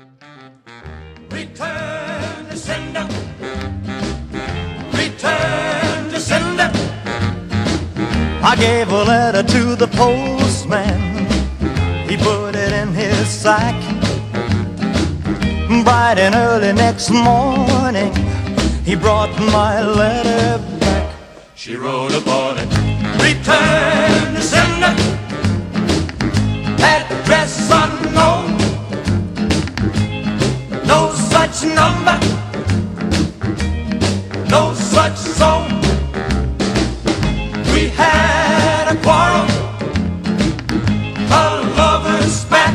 Return to sender. Return to sender. I gave a letter to the postman. He put it in his sack. Bright and early next morning, he brought my letter back. She wrote upon it, return to sender. Address unknown. No such number. No such zone. We had a quarrel, a lover's spat.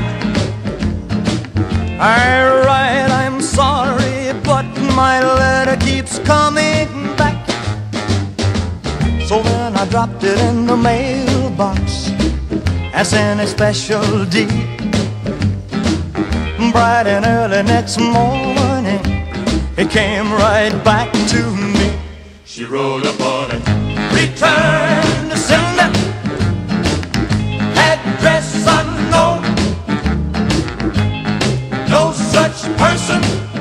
Alright, I'm sorry, but my letter keeps coming back. So then I dropped it in the mailbox as in a special deed. Bright and early next morning, it came right back to me. She wrote upon it, return to sender. Address unknown. No such person.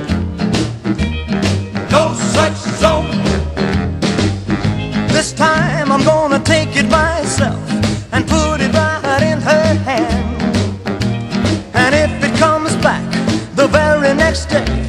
No such zone. This time I'm gonna take it myself and put it right in her hand. And if it comes back the very next day,